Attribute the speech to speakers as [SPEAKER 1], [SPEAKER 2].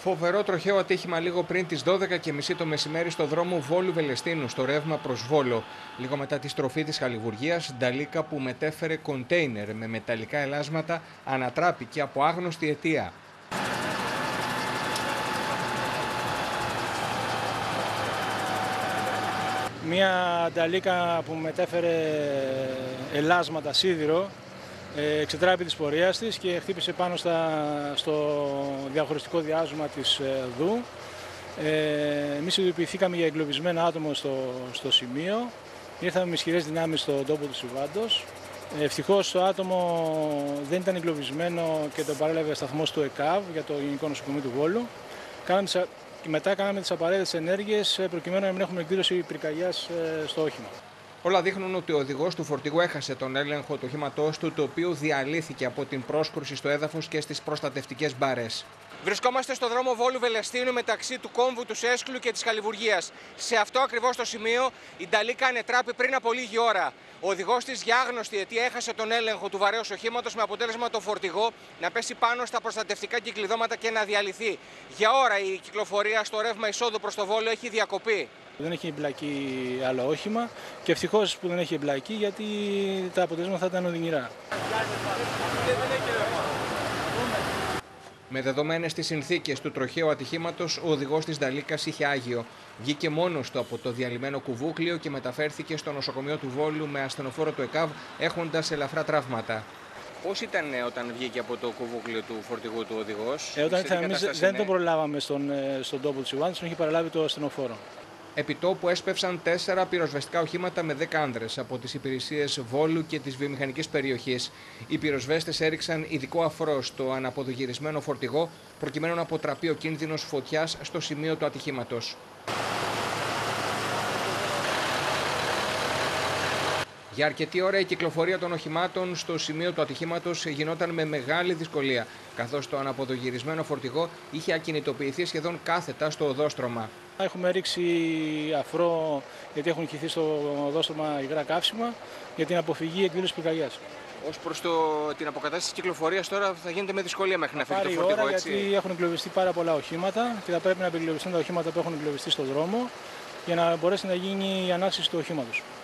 [SPEAKER 1] Φοβερό τροχαίο ατύχημα λίγο πριν τις 12:30 το μεσημέρι στο δρόμο Βόλου Βελεστίνου, στο ρεύμα προς Βόλο. Λίγο μετά τη στροφή της χαλιβουργίας, νταλίκα που μετέφερε κοντέινερ με μεταλλικά ελάσματα ανατράπηκε από άγνωστη αιτία.
[SPEAKER 2] Μία νταλίκα που μετέφερε ελάσματα σίδηρο εξετράπη της πορείας της και χτύπησε πάνω στο διαχωριστικό διάζωμα της οδού. Εμείς ειδοποιηθήκαμε για εγκλωβισμένο άτομο στο σημείο. Ήρθαμε με ισχυρές δυνάμεις στον τόπο του συμβάντος. Ευτυχώς το άτομο δεν ήταν εγκλωβισμένο και το παρέλαβε σταθμός του ΕΚΑΒ για το Γενικό Νοσοκομείο του Βόλου. Και μετά κάναμε τις απαραίτητες ενέργειες προκειμένου να μην έχουμε εκδήλωση πυρκαγιάς στο όχημα.
[SPEAKER 1] Όλα δείχνουν ότι ο οδηγός του φορτηγού έχασε τον έλεγχο του οχήματός του, το οποίο διαλύθηκε από την πρόσκρουση στο έδαφος και στις προστατευτικές μπάρες. Βρισκόμαστε στο δρόμο Βόλου Βελεστίνου μεταξύ του κόμβου του Σέσκλου και της Χαλιβουργίας. Σε αυτό ακριβώς το σημείο η νταλίκα ανετράπη πριν από λίγη ώρα. Ο οδηγός της για άγνωστη αιτία έχασε τον έλεγχο του βαρέως οχήματος με αποτέλεσμα το φορτηγό να πέσει πάνω στα προστατευτικά κυκλειδώματα και να διαλυθεί. Για ώρα η κυκλοφορία στο ρεύμα εισόδου προς το Βόλο έχει διακοπεί. Δεν έχει εμπλακεί άλλο όχημα και ευτυχώς που δεν έχει εμπλακεί, γιατί τα αποτελέσματα θα ήταν οδυνηρά. Με δεδομένες τις συνθήκες του τροχαίου ατυχήματος, ο οδηγός της νταλίκας είχε άγιο. Βγήκε μόνος του από το διαλυμένο κουβούκλιο και μεταφέρθηκε στο νοσοκομείο του Βόλου με ασθενοφόρο του ΕΚΑΒ, έχοντας ελαφρά τραύματα. Πώς ήταν όταν βγήκε από το κουβούκλιο του φορτηγού του οδηγός?
[SPEAKER 2] Όταν ήρθαμε εμείς δεν τον προλάβαμε στον τόπο του συμβάντος, τον είχε παραλάβει το ασθενοφόρο.
[SPEAKER 1] Επιτόπου έσπευσαν 4 πυροσβεστικά οχήματα με 10 άνδρες από τις υπηρεσίες Βόλου και της βιομηχανικής περιοχής. Οι πυροσβέστες έριξαν ειδικό αφρό στο αναποδογυρισμένο φορτηγό, προκειμένου να αποτραπεί ο κίνδυνος φωτιάς στο σημείο του ατυχήματος. Για αρκετή ώρα η κυκλοφορία των οχημάτων στο σημείο του ατυχήματος γινόταν με μεγάλη δυσκολία, καθώς το αναποδογυρισμένο φορτηγό είχε ακινητοποιηθεί σχεδόν κάθετα στο οδόστρωμα. Έχουμε ρίξει αφρό, γιατί έχουν χυθεί στο οδόστρωμα υγρά καύσιμα, για την αποφυγή εκδήλωσης πυρκαγιάς. Ως προς την αποκατάσταση της κυκλοφορίας τώρα θα γίνεται με δυσκολία μέχρι να φύγει το φορτηγό, έτσι? Γιατί έχουν εγκλωβιστεί πάρα πολλά οχήματα και θα πρέπει να περιλογιστούν τα οχήματα που έχουν εγκλωβιστεί στον δρόμο για να μπορέσει να γίνει η ανάξιση του οχήματος.